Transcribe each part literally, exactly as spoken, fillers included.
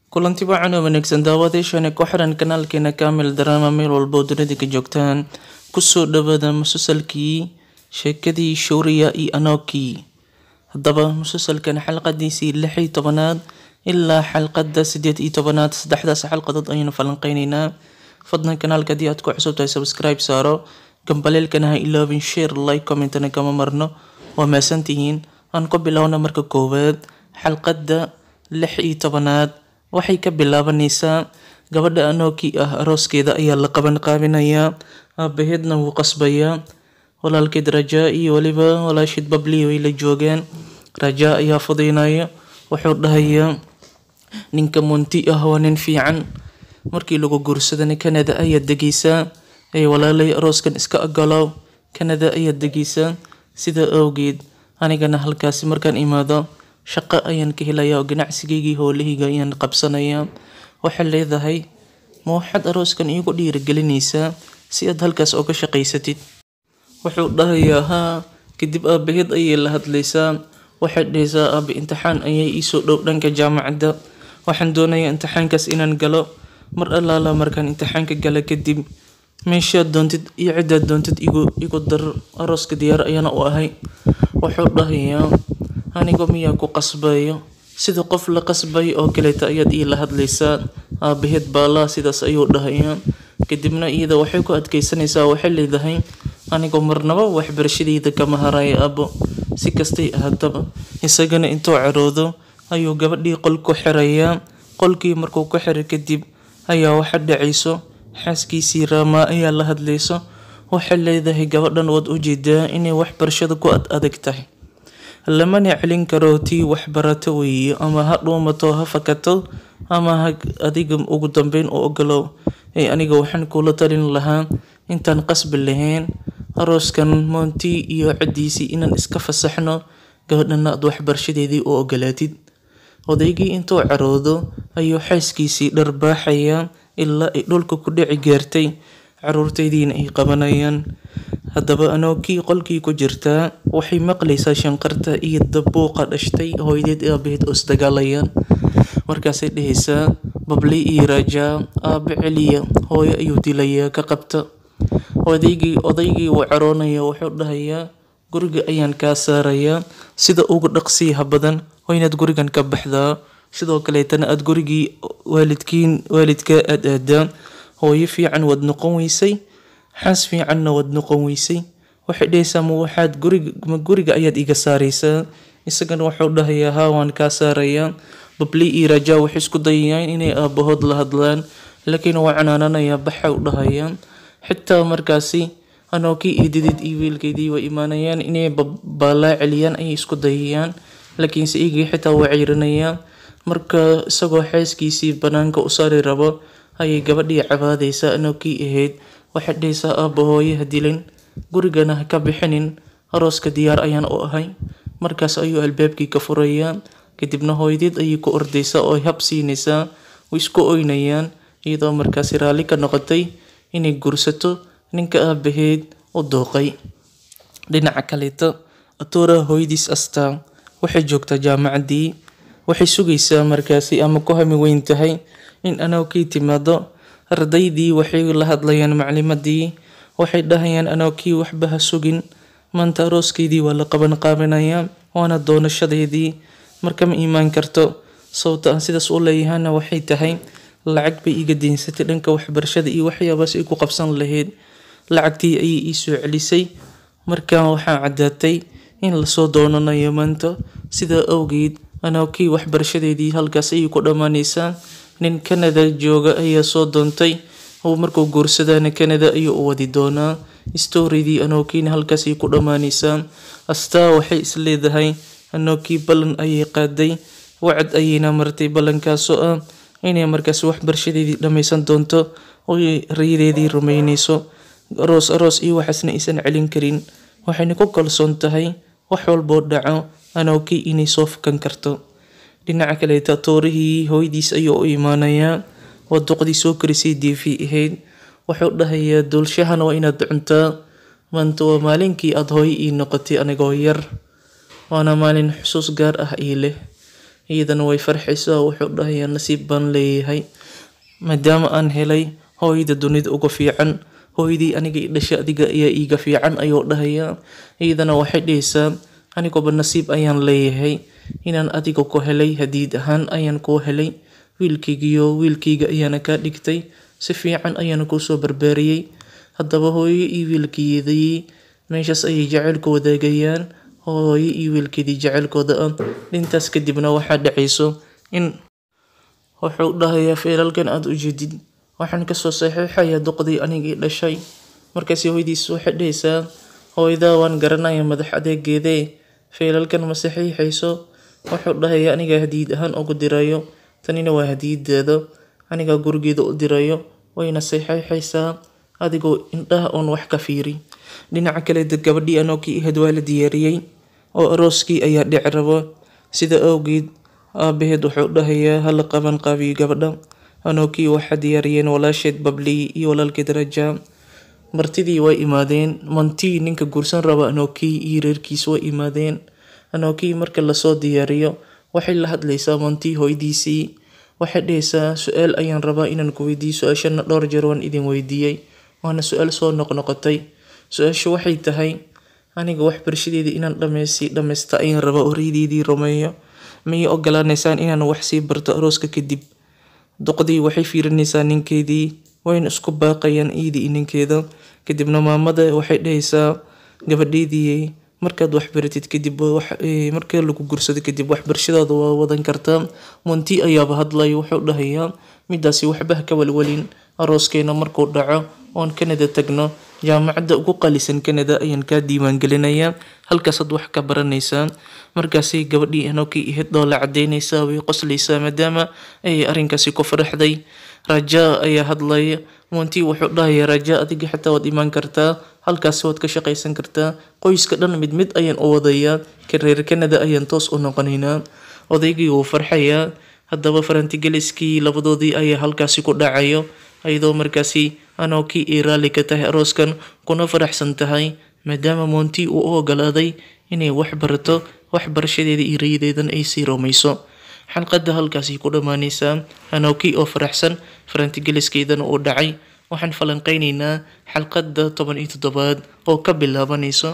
kulanti wacan oo wanaagsan daawadayaashani ku xiran kanaalkeena Kamil Drama meel walba oo dunida ka joogtaan kusoo dhawaada musalsalkii sheekadii Shuriya iyo Anoki. Haddaba musalsalkan xalqadiisii lix iyo tobanaad ilaa xalqada siddeed iyo tobanaad saddexdaas xalqadood ayaynu falanqeynaynaa. fadlan kanaalka haddii aad ku cusub tahay subscribe saaro, gambaleelkana ha iloobin, share, like, commentna kama marno. waa mahadsantihiin. aan ku bilowna marka koowaad xalqada lix iyo tobanaad waxay ka bilaabanaysaa gabadha Anoki ah arooskeeda ayaa la qaban qaabinayaa, aabaheedna wuu qasbayaa, walaalkeed Rajaa iyo waliba walaashid Babli way la joogaan. Rajaa ayaa fudaynaya, wuxuu dhahayaa ninka Monty ah waa nin fiican, markii lagu guursadana Canada ayaa degaysaa, ay walaalay arooskan iska ogolow, Canada ayaa degaysaa, sida awgeed anigana halkaasi markaan imaado shaqo ayaan ka helayaa oo ganacsigaygii howlahayga ayaan qabsanayaa. waxay leedahay ma waxaad arooskan iigu dhiirigelinaysaa si aad halkaas uga shaqaysatid? wuxuu dhahayaa haa. kadib aabaheed ayay la hadlaysaa, waxay dhahaysaa aabe imtixaan ayay iisoo dhow dhanka jaamacadda, waxaan doonayaa imtixaankaas inaan galo. mar allaala markaan imtixaanka gala kadib meeshaad doontid iyo cidaad doontid igu igu dar, arooska diyaar ayaan u ahay. wuxuu dhahayaa aniga miyaa ku qasbayo? sida qof la qasbay oo kaleeta ayaad ii la hadlaysaa. aabaheed baalaa sidaas ayuu dhahayaa. kadibna iyada waxay ku adkaysanaysaa, waxay leedahay aniga marnaba waxbarashadayda kama haraya abo, si kastay ahaataba. isagana intuu caroodo ayuu gabadhii qol ku xirayaa. qolkii markuu ku xiray kadib ayaa waxa dhacayso xaaskiisii Rama ayaa la hadlayso, waxay leedahay gabadhan waad u jeedaa inay waxbarashada ku ad adag tahay, lamana celin karo tii waxbarato weeye, ama ha dhuumato ha fakato ama ha adiga ugu dambeyn u ogolow. ee aniga waxaan kula talin lahaa intaan qasbi lahayn arooskan Monty iyo cidiisii inaan iska fasaxno, gabadhana aad waxbarashadeedii u ogolaatid. odaygii intuu caroodo ayuu xaaskiisii dharbaaxayaa ilaa ay dhulka ku dhici gaartay, caruurtaydiina ay qabanayaan. haddaba Anoki qolkii ku jirtaa waxay maqlaysaa shanqarta iyo dabuuqa dhashtay hooyadeed aabaheed oo isdagaalayaan. markaasay dhahaysaa Babli iyo Rajaa aabe celiya, hooyo ayuu dilayaa, ka qabta. odaygii odaygii wuu caroonaya, wuxuu dhahayaa guriga ayaan kaa saarayaa sida ugu dhaqsiyaha badan, waa inaad gurigan ka baxdaa, sidoo kaleetana aad gurigii waalidkiin waalidka aad aadaa. hooyo fiican waad noqon weysay, xaas fiicanna waad noqon weysay. waxay dhahaysaa ma waxaad guriga ma guriga ayaad iga saaraysaa? isagana wuxuu dhahayaa haa waan kaa saarayaa. Babli iyo Rajaa waxay isku dayayaan inay aabahood la hadlaan, laakiin waa canaananayaa, baxa u dhahayaa. xitaa markaasi Anoki iyo didid iyo wiilkeedii way imaanayaan inay baalaa celiyaan ayay isku dayayaan, laakiinse iyagii xitaa waa ciiranayaan. marka isagoo xaaskiisii banaanka u saari rabo ayay gabadhii cabaadaysaa Anoki ahayd. waxay dhahaysaa aaba hooyo ha dilin, gurigana ha ka bixinin, arooska diyaar ayaan u ahay. markaas ayuu albaabkii ka furayaa, kadibna hooyadeed ayay ku ordaysaa oo hab siinaysaa, way isku oynayaan iyadoo markaasi raalli ka noqotay inay guursato ninka aabaheed u dooqay. dhinaca kaleeto Atura hooyadiis Asta waxay joogtaa jaamacaddii, waxay sugaysaa markaasi ama ku hami weyn tahay in Anoki timaado. ardaydii waxay la hadlayaan maclimadii, waxay dhahayaan Anoki waxba ha sugin, maanta arooskeedii waa la qaban qaabinayaa, waana doonashadeedii, marka ma imaan karto. sababta aan sidaas u leeyahayna waxay tahay lacag bay iga deinsatay dhanka waxbarashada iyo waxyaabaas ay ku qabsan lahayd, lacagtii ayay ii soo celisay. markaa waxaa caddaatay in lasoo doonanayo maanta, sidaa awgeed Anoki waxbarashadeedii halkaas ayay ku dhammaanaysaa. nin Canada jooga ayaa soo doontay, oo markuu guursadaana Canada ayuu u wadi doonaa. storidii Anokina halkaas ayay ku dhammaanaysaa. Asta waxay is leedahay Anoki ballan ayay qaaday, wacad ayayna martay, ballankaasoo ah inay markaas waxbarashadeedii dhammaysan doonto oo rayadeedii rumaynayso. aroos aroos iyo waxaasna aysan celin karin, waxayna ku kalsoon tahay wax walboo dhaco Anoki inay soo fakan karto. dhinaca kaleeta toorihii hooyadiis ayuu u imaanayaa, waa duqdii soo korisay diifi ahayd. wuxuu dhahayaa duulshahana waa inaad cuntaa, maanta waa maalinkii aad hooyo ii noqotay anigoo yar, waana maalin xusuus gaar ah ii leh. iyadana way farxaysaa wuxuu dhahayaa nasiib baan leeyahay maadaama aan helay hooyada dunida ugu fiican hooyadii aniga i dhashay adiga ayaa iiga fiican ayuu dhahayaa iyadana waxay dhahaysaa aniguba nasiib ayaan leeyahay inaan adiga ku helay hadiid ahaan ayaan kuu helay wiilkaygiyo wiilkayga ayaana kaa dhigtay si fiican ayaana kuusoo barbaariyey haddaba hooyo iyo wiilkeedii meeshaas ayay jaceylku wadaagayaan hooyo iyo wiilkeedii jaceylkooda ah intaas kadibna waxaa dhacayso in wuxuu dhahayaa feelalkan aad u jeedid waxaan kasoo saxiixayaa duqdii anigii dhashay markaasi hooyadiis waxay dhahaysaa hooyada waan garanaya madax adeegeedee feelalkan ma saxiixayso wuxuu dhahayaa aniga hadiid ahaan ugu dirayo tanina waa hadiideeda aniga gurigeeda u dirayo wayna saxiixaysaa adigoo indhaha oon wax ka fiiri dhinaca kale gabadhii anookii ahayd waa la diyaariyey oo arooskii ayaa dhici rabo sida awgeed aabaheed wuxuu dhahayaa hala qaban qaabiyo gabadha anookii waxaa diyaariyeen walaasheed babli iyo walaalkeed raja martidii way imaadeen mantii ninka guursan raba anookii iyo reerkiis way imaadeen anookii marka lasoo diyaariyo waxay la hadlaysaa mantii hooyadiisii waxay dhahaysaa su-aal ayaan rabaa inaan ku weydiiyo su-aashana dhowr jeer waan idin weydiiyey waana su-aal soo noqnoqotay su-aashu waxay tahay aniga waxbarashadeeda inaan dhameysi dhameysta ayaan rabaa horeydeedii rumeeyo miyay ogolaanaysaan inaan wax sii barto arooska kadib duqdii waxay fiirinaysaa ninkeedii wayna isku baaqayaan iidii iyo ninkeeda kadibna maamada waxay dhahaysaa gabadheedii markaad wax baratid kadib marka lagu gursado kadib waxbarashadaada waa wadan kartaa monti ayaaba hadlay wuxuu dhahayaa midaasi waxba ka walwalin arooskeena markuu dhaco oon Canada tagno jaamacadda ugu qalisan Canada ayaan ka diiwaan gelinayaa halkaasaad wax ka baranaysaa markaasi gabadhii anookii ahayd oo la cadeynaysaa way qoslaysaa maadaama ay arrinkaasi ku faraxday raja ayaa hadlaya monti wuxuu dhahayaa raja adiga xitaa waad imaan kartaa halkaas waad ka shaqaysan kartaa qoyska dhan mid mid ayaan u wadayaa reer Canada ayaan toos u noqonaynaa odaygii wuu farxayaa haddaba farantigeliskii labadoodii ayaa halkaasi ku dhacayo ayadoo markaasi anookii ay raalli ka tahay arooskan kuna faraxsan tahay maadaama monti uu u ogolaaday inay wax barato waxbarashadeeda iyo rayadeedan ay sii rumayso xalqada halkaasi ku dhamaanaysaa anookii oo faraxsan farantigeliskeedana uu dhacay waxaan falanqeynaynaa xalqada toban iyo toddobaad oo ka bilaabanayso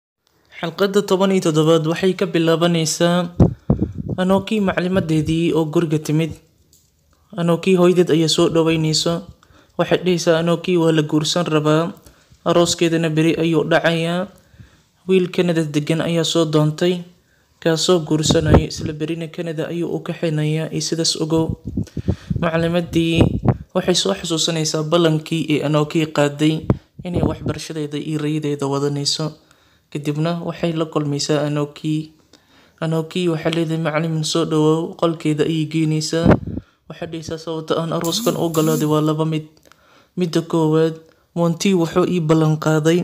xalqada toban iyo toddobaad waxay ka bilaabanaysaa anookii maclimadeedii oo guriga timid anookii hooyadeed ayaa soo dhaweynayso waxay dhahaysaa anookii waa la guursan rabaa arooskeedana beri ayuu dhacayaa wiil Canada degan ayaa soo doontay kaasoo guursanayo isla berina Canada ayuu u kaxeynayaa iyo sidaas ogow maclimadii waxay soo xasuusanaysaa balankii ee anookii qaaday inay waxbarashadeeda iyo rayadeeda wadanayso kadibna waxay la kulmaysaa anookii anookii waxay leedahay maclimin soo dhawow qolkeeda ayay geynaysaa waxay dhahaysaa sababta aan arooskan u galooday waa laba mid midda koowaad monti wuxuu ii ballan qaaday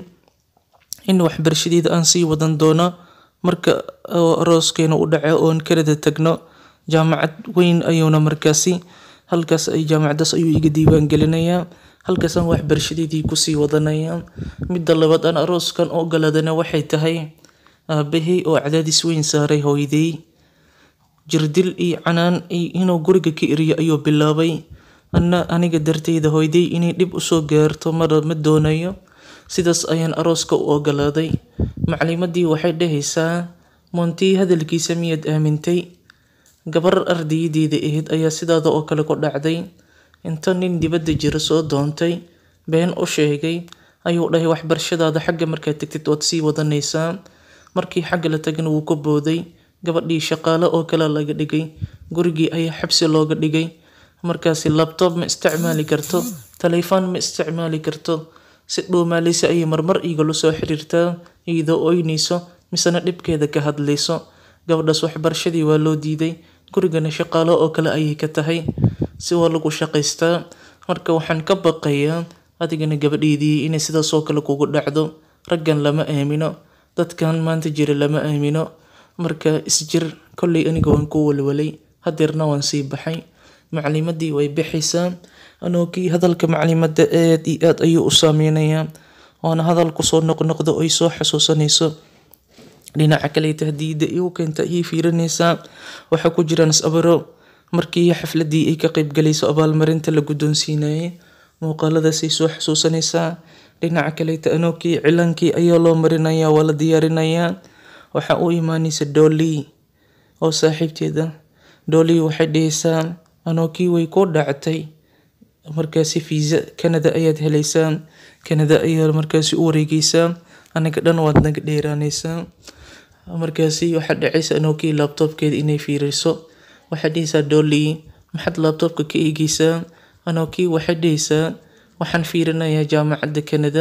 in waxbarashadeeda aan sii wadan doono marka arooskeena u dhaco oon Canada tagno jaamacad weyn ayuuna markaasi halkaas ay jaamacadaas ayuu iga diiwaan gelinayaa halkaas aan waxbarashadeedii kusii wadanayaa midda labaad aan arooskan u ogolaadana waxay tahay aabahay oo cadaadis weyn saaray hooyaday jirdil iyo canaan inuu guriga ka eriyo ayuu bilaabay anna aniga darteeda hooyaday inay dhib u soo gaarto mar ma doonayo sidaas ayaan arooska u ogolaaday maclimadii waxay dhahaysaa monti hadalkiisa miyaad aamintay gabar ardaydeeda ahayd ayaa sidaada oo kale ku dhacday inta nin dibadda jira soo doontay been u sheegay ayuu dhahay waxbarashadaada xagga markaad tagtid waad sii wadanaysaa markii xagga la tagana wuu ku booday gabadhii shaqaale oo kale laga dhigay gurigii ayaa xabsi looga dhigay markaasi laptop ma isticmaali karto telefoon ma isticmaali karto si dhuumaaleysa ayay marmar igala soo xiriirtaa iyadoo oynayso misana dhibkeeda ka hadlayso gabadhaas waxbarashadii waa loo diiday gurigana shaqaale oo kale ayay ka tahay si waa lagu shaqaystaa marka waxaan ka baqayaa adigana gabadheedii inay sidaas oo kale kugu dhacdo raggan lama aamino dadkan maanta jira lama aamino marka isjir kolley aniga waan ku walwalay hadeerna waan sii baxay maclimadii way bixaysaa anookii hadalka maclimada aad iyo aad ayuu u saameynayaa waana hadal kusoo noqnoqdo ay soo xasuusanayso dhinaca kale tahdiida igu keenta ii fiirinaysaa waxa ku jiraan sabiro markii xafladii ay ka qayb galayso abaalmarinta la guddoonsiinayay muuqaaladaas ay soo xasuusanaysaa dhinaca kale Anoki cilankii ayaa loo marinayaa waa la diyaarinayaa waxa uu imaanaysa Dolly oo saaxiibteeda Dolly waxay dhehaysaa Anoki way ku dhactay markaasi visa Canada ayaad helaysaa Canada ayaa markaasi u wareegaysaa anaga dhan waad naga dheeraanaysaa markaasi waxa dhacaysa Anoki laptopkeeda inay fiiriso waxa dhehaysaa Dolly maxad laptopka ka eegaysaa Anoki waxay dhehaysaa waxaan fiirinayaa jaamacadda Canada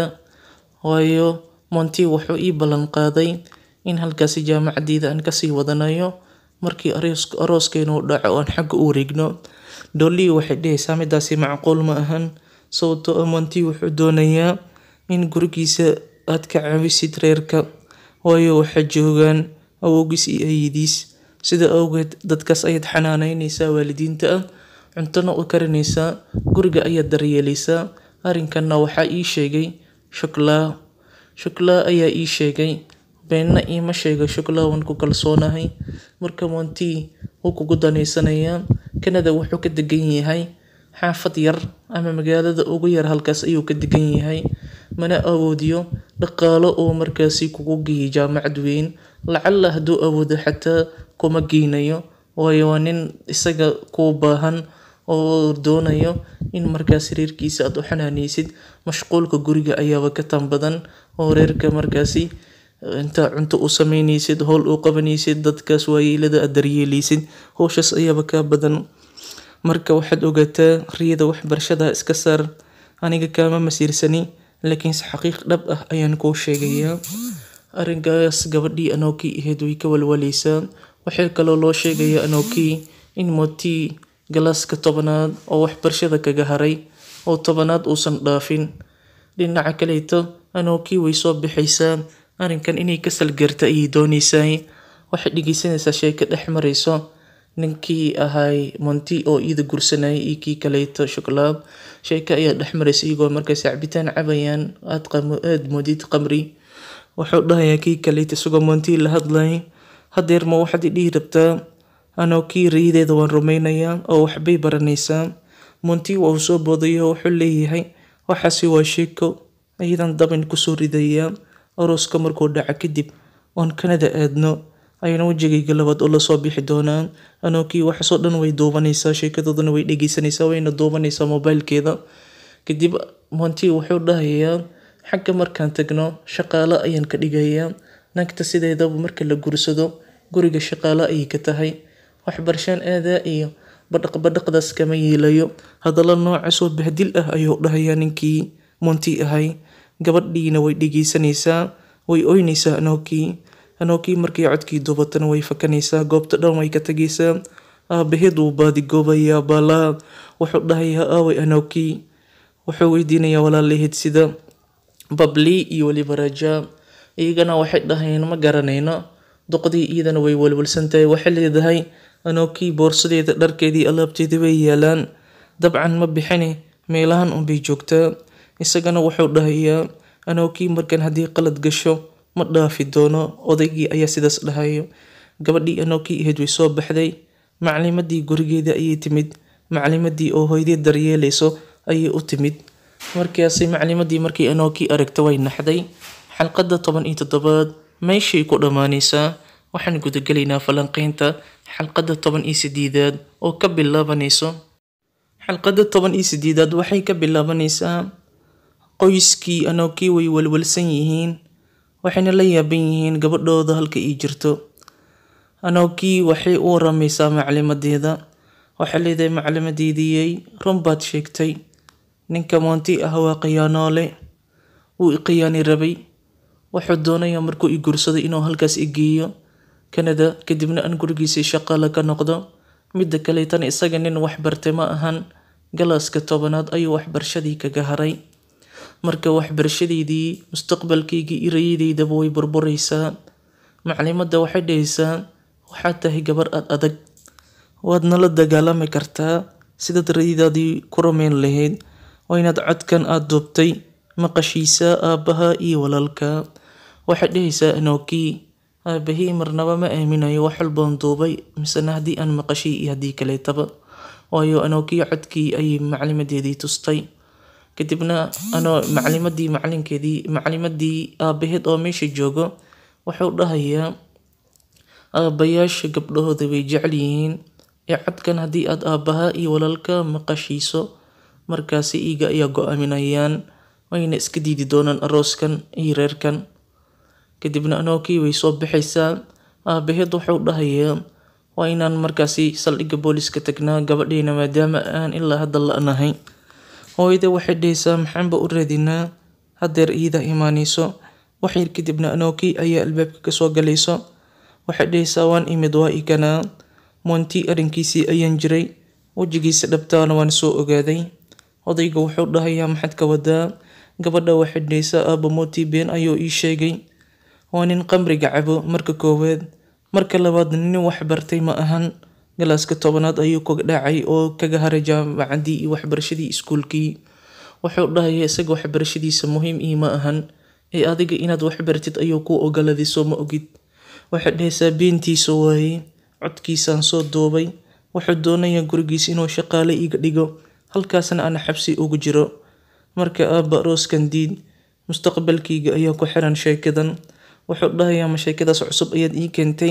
waayo Monty wuxuu ii ballan qaaday in halkaasi jaamacadeeda aan kasii wadanayo markii arooskeena uu dhaco aan xagga u wareegno Dolly waxay dhehaysaa midaasi macquul ma ahan sababtoo ah Monty wuxuu doonayaa in gurigiisa aad ka caawisid reerka waayo waxa joogaan awowgiis iyo ayeeydiis sida awgeed dadkaas ayaad xanaanaynaysaa waalidiinta ah cuntana u karinaysaa guriga ayaad daryeelaysaa arrinkanna waxaa ii sheegay Shukla Shukla ayaa ii sheegay beenna iima sheego Shukla waan ku kalsoonahay marka Monty wuu kugu danaysanayaa Canada wuxuu ka degan yahay xaafad yar ama magaalada ugu yar halkaas ayuu ka degan yahay mana awoodiyo dhaqaalo oo markaasi kugu geeyo jaamacad weyn lacalla hadduu awoodo xataa kuma geynayo waayo waa nin isaga ku baahan oo doonayo in markaas reerkiisa aad u xanaanaysid mashquulka guriga ayaaba ka tan badan oo reerka markaasi inta cunto u sameynaysid howl u qabanaysid dadkaas waayeelada aad daryeelaysid howshaas ayaaba ka badan marka waxaad ogaataa riyada waxbarashada iska saar aniga kama masiirsani laakiin si xaqiiq dhab ah ayaan kuu sheegayaa arrinkaas gabadhii Anoki ahayd way ka walwalaysaa waxaa kaloo loo sheegayaa Anoki in Monty galaaska tobanaad oo waxbarashada kaga haray oo tobanaad uusan dhaafin dhinaca kaleeto Anoki way soo bixaysaa arrinkan inay ka salgarta ayay doonaysaa waxay dhigaysanaysaa sheeko dhex marayso ninkii ahay Monty oo iyada gursanayay iyo kii kaleeto Shukla sheeko ayaa dhex maraysa iyagoo markaas cabitaan cabayaan aad qamo aad moodid qamri wuxuu dhahayaa kii kaleeto isagoo Monty la hadlay hadeer ma waxaad dhihi rabtaa Anoki riideeda waan rumaynayaa oo waxbay baranaysaa Monty wuu soo boodayo wuxuu leeyahay waxaasi waa sheeko ayadan dabin ku soo ridaya arooska markuu dhaca kadib oon Canada aadno ayna wajigayga labaad oo la soo bixi doonaa Anoki waxaasoo dhan way duubanaysaa sheekadoodana way dhegeysanaysaa wayna duubanaysaa mobilkeeda kadib Monty wuxuu dhahayaa xagga markaan tagno shaqaale ayaan ka dhigayaa nagta sideedaba marka la gursado guriga shaqaale ayay ka tahay waxbarashaan aadaa iyo badhaq badhaqdaas kama yeelayo hadalla noocaas oo bahdil ah ayuu dhahayaa ninkii Monty ahay gabadhiina way dhegeysanaysaa way oynaysaa Anoki Anoki markii codkii duubatana way fakanaysaa goobta dhan way ka tagaysaa aabaheed wuu baadigoobayaa balaa wuxuu dhahayaa aaway Anoki wuxuu weydiinayaa walaalaheed sida Babli iyo waliba Raja iyagana waxay dhahayaan ma garanayno doqdii iyadana way walwalsantahay waxay leedahay Anoki boorsadeeda dharkeedii alaabteedii way yaalaan dabcan ma bixini meelahan un bay joogtaa isagana wuxuu dhahayaa Anoki markan haddii qalad gasho ma dhaafi doono odaygii ayaa sidaas dhahayo gabadhii Anoki ahayd way soo baxday maclimadii gurigeeda ayay timid maclimadii oo hooyadeed daryeelayso ayay u timid markaasi maclimadii markii Anoki aragtay way naxday xalqada toban iyo toddobaad meeshay ku dhamaanaysaa waxaan guda galaynaa falanqeynta xalqada toban iyo siddeedaad oo ka bilaabanayso xalqada toban iyo siddeedaad waxay ka bilaabanaysaa qoyskii Anoki way walwalsan yihiin waxayna la yaaban yihiin gabadhooda halka ay jirto Anoki waxay u waramaysaa maclimadeeda waxay leedahay maclimadeedii run baad sheegtay ninka Monty ah waa khiyaanoole wuu i khiyaani rabay wuxuu doonayaa markuu i gursado inuu halkaas i geeyo Canada kadibna aan gurigiisa shaqaale ka noqdo midda kale tan isaga nin wax bartay ma ahan galaaska tobanaad ayuu waxbarashadii kaga haray marka waxbarashadeedii mustaqbalkaygii irayadeydaba way burburaysaa maclimadda waxay dhahaysaa waxaad tahay gabar aad adag waadna la dagaalami kartaa sidaad rayadaadii ku rumayn lahayd waa inaad codkan aad duubtay maqashiisaa aabbaha iyo walaalka waxay dhahaysaa Anoki aabahii marnaba ma aaminayo wax walbaan duubay misena haddii aan maqashay iyo haddii kaleetaba, waayo Anokii codkii ayay macalimadeedii tustay. kadibna ano macalimadii macalinkeedii macalimadii aabaheed oo meesha joogo wuxuu dhahayaa aabayaasha gabdhahooda way jecel yihiin ee codkan haddii aad aabaha iyo walaalka maqashiiso markaasi iyaga ayaa go-aaminayaan wayna iska diidi doonaan arooskan iyo reerkan. kadibna Anokii way soo baxaysaa, aabaheed wuxuu dhahayaa waa inaan markaasi saldhigga booliska tagnaa gabadheena maadaama aan ilaa hadda la-nahay. hooyada waxay dhahaysaa maxaanba u raadinaa hadeer iida imaanayso. waxyar kadibna Anokii ayaa albaabka kasoo galayso, waxay dhahaysaa waan imid waa ikanaa Monty arrinkiisii ayaan jiray, wejigiisa dhabtaana waan soo ogaaday. odayga wuxuu dhahayaa maxaad ka wadaa? gabadha waxay dhahaysaa aaba Monty been ayuu ii sheegay, waa nin qamriga cabo marka koowaad, marka labaad nin wax bartay ma ahan, galaaska tobanaad ayuu kaga dhacay oo kaga haray jaamacadii iyo waxbarashadii iskuulkii. wuxuu dhahayaa isaga waxbarashadiisa muhiim ii ma ahan ee adiga inaad wax bartid ayuu ku ogolaaday soo ma ogid. waxay dhahaysaa beentiisa waaye, codkiisaan soo duubay, wuxuu doonayaa gurigiisa inuu shaqaale iga dhigo halkaasna aan xabsi ugu jiro. marka aaba arooskan diid, mustaqbalkayga ayaa ku xiran sheekadan. wuxuu dhahayaa ma sheekadaas cusub ayaad ii keentay,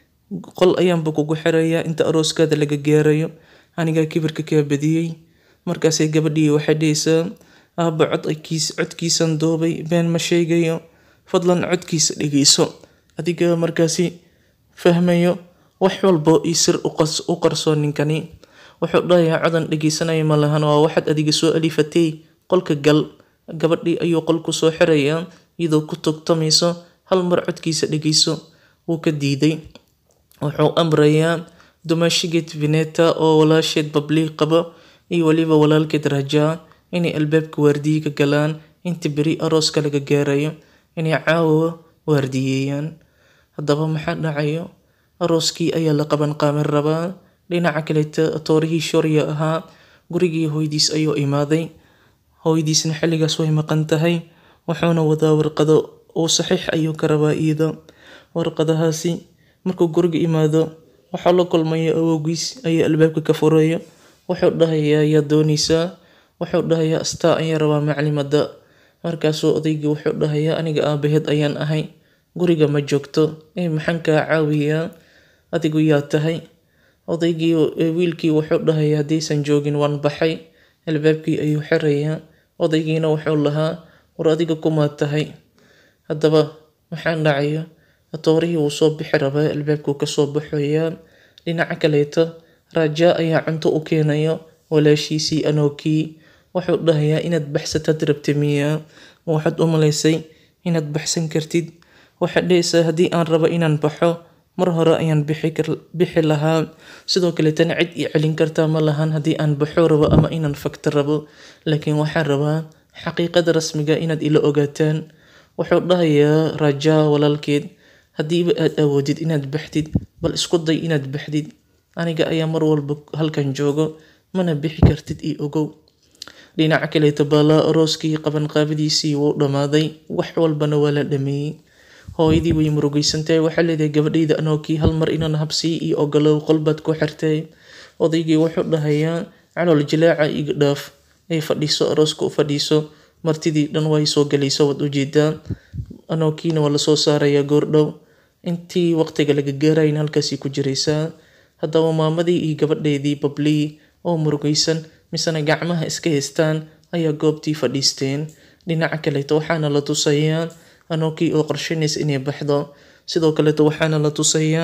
qol ayaanba kugu xirayaa inta arooskaada laga gaarayo, anigaa kibirka kaa badiyey. markaasay gabadhii waxay dhahaysaa aaba codkiis codkiisan duubay been ma sheegayo, fadlan codkiisa dhegeyso. adiga markaasi fahmayo wax walbo ii sir u qarsoon ninkani. wuxuu dhahayaa codan dhegeysanaya ma lahan, waa waxaad adiga soo alifatay, qolka gal. gabadhii ayuu qolku soo xirayaa iyadoo ku tugtamayso, hal mar codkiisa dhegeyso. wuu ka diiday. wuxuu amrayaa dumaashigeed Vineta oo walaasheed Babli qabo iyo waliba walaalkeed Rajaa inay albaabka waardiye ka galaan inta beri arooska laga gaarayo, inay caawa waardiyeeyaan. haddaba maxaa dhacayo? arooskii ayaa la qaban qaamin rabaa. dhinaca kaleeta toorihii Shoriya ahaa gurigii hooyadiis ayuu imaaday. hooyadiisna xilligaas way maqan tahay, wuxuuna wadaa warqado oo saxiix ayuu ka rabaa iyada. warqadahaasi markuu guriga imaado waxaa la kulmaya awowgiis ayaa albaabka ka furaya. wuxuu dhahayaa yaa doonaysaa? wuxuu dhahayaa astaa ayaan rabaa macalimada. markaasuu odaygii wuxuu dhahayaa aniga aabaheed ayaan ahay, guriga ma joogto ee maxaan kaa caawiyaa? adigu yaa tahay? odaygii wiilkii wuxuu dhahayaa haddaysan joogin waan baxay. albaabkii ayuu xirayaa. odaygiina wuxuu lahaa war adiga kumaad tahay? haddaba maxaan dhacayo? toorihii wuu soo bixi rabaa, albaabkuu kasoo baxayaa. dhinaca kaleeta Rajaa ayaa cunto u keenayo walaashiisii Anokii. wuxuu dhahayaa inaad baxsatad rabta miyaa? waxaad u malaysay inaad baxsan kartid? waxaad dhahaysaa haddii aan rabo inaan baxo mar hore ayaan bixi bixi lahaa, sidoo kaleetana cid ii celin kartaa ma lahan haddii aan baxo rabo ama inaan fagto rabo, laakiin waxaan rabaa xaqiiqada rasmiga inaad ila ogaataan. wuxuu dhahayaa Rajaa walaalkeed haddiiba aad awoodid inaad baxdid bal isku day inaad baxdid, aniga ayaa mar walba halkan joogo, mana bixi kartid ii ogow. dhinaca kaleeta Bala arooskii qaban qaabadiisii wuu dhamaaday, wax walbana waa la dhameeyey. hooyadii way murugaysantahay, waxaa leedahay gabadhayda Anokii hal mar inaan habsii iyo ogolow qolbaad ku xirtay. odaygii wuxuu dhahayaa calool jilaaca iga dhaaf ay fadhiiso arooska u fadhiiso, martidii dhan way soo galayso waad ujeedaa. Anokiina waa lasoo saarayaa goordhow, intii waqtiga laga gaarayna halkaasii ku jiraysaa. haddaba maamadii iyo gabadheedii Babli oo murugaysan misena gacmaha iska haystaan ayaa goobtii fadhiisteen. dhinaca kaleeta waxaana la tusayaa Anokii oo qorsheynaysa inay baxdo, sidoo kaleeta waxaana la tusayaa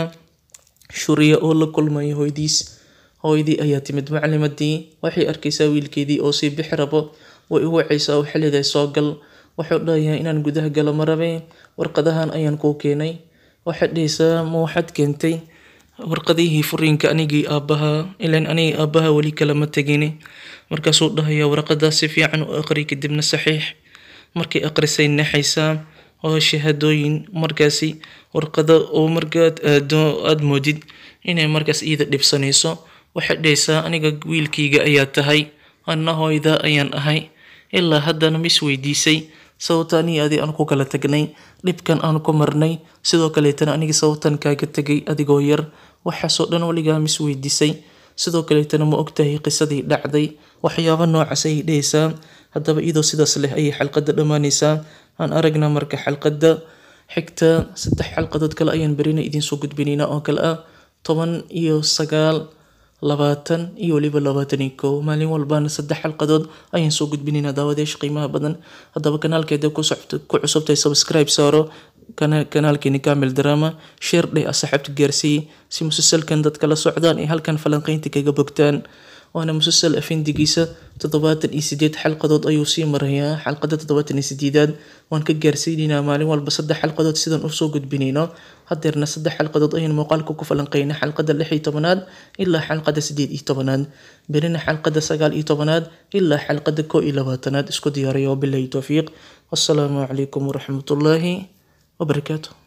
Shuriya oo la kulmaya hooyadiis. hooyadii ayaa timid macalimadii, waxay arkaysaa wiilkeedii oo sii bixi rabo, way u wacaysaa waxay leedahay soo gal. wuxuu dhahayaa inaan gudaha galo ma rabe, warqadahan ayaan kuu keenay. waxaad dhahaysaa ma waxaad keentay warqadihii furiinka anigii aabaha, ilaan anigii aabaha weli kalama tegini. markaasuu dhahayaa warqadaas si fiican u aqri kadibna saxiix. markay aqrisay naxaysaa oo shahaadooyin markaasi warqado oo markaad aado aad moodid inay markaas iyada dhibsanayso. waxaad dhahaysaa aniga wiilkayga ayaa tahay, anna hooyada ayaan ahay, ilaa haddana mis weydiisay sababtani adi aan ku kala tagnay dhibkan aan ku marnay sidoo kale tan aniga sababtan kaaga tagay adigoo yar waxaasoo dhan waligaa mis weydiisay sidoo kale tan ma ogtahay qisadii dhacday waxyaabo noocaas ay dhehaysaa haddaba iyadoo sidaas leh ayay xalqadda dhammaanaysaa aan aragnaa marka xalqadda xigta saddex xalqadood kale ayaan berina idiin soo gudbinaynaa oo kale ah toban iyo sagaal labaatan iyo waliba labaatan iyo kow maalin walbana saddex xalqadood ayaan soo gudbinaynaa daawadeyaasha qiimaha badan haddaba kanaalkeeda ku cusubtahay subscribe saaro kanaalkeeni Kamil Drama share dheh asxaabta gaarsii si musalsalkan dadka la socdaan ee halkan falanqaynta kaga bogtaan waana musalsal afindigiisa toddobaatan iyo sideed xalqadood ayuu sii marayaa xalqada toddobaatan iyo sideedaad waan ka gaarsiinaynaa maalin walba saddex xalqadood sidan u soo gudbinayno hadeerna saddex xalqadood ayaan muuqaalka ku falanqaynaa xalqada lix iyo tobanaad ilaa xalqada sideed iyo tobanaad berina xalqada sagaal iyo tobanaad ilaa xalqada kow iyo labaatanaad isku diyaariyo billahi tawfiiq wassalaamu calaykum waraxmatullaahi wabarakaatuh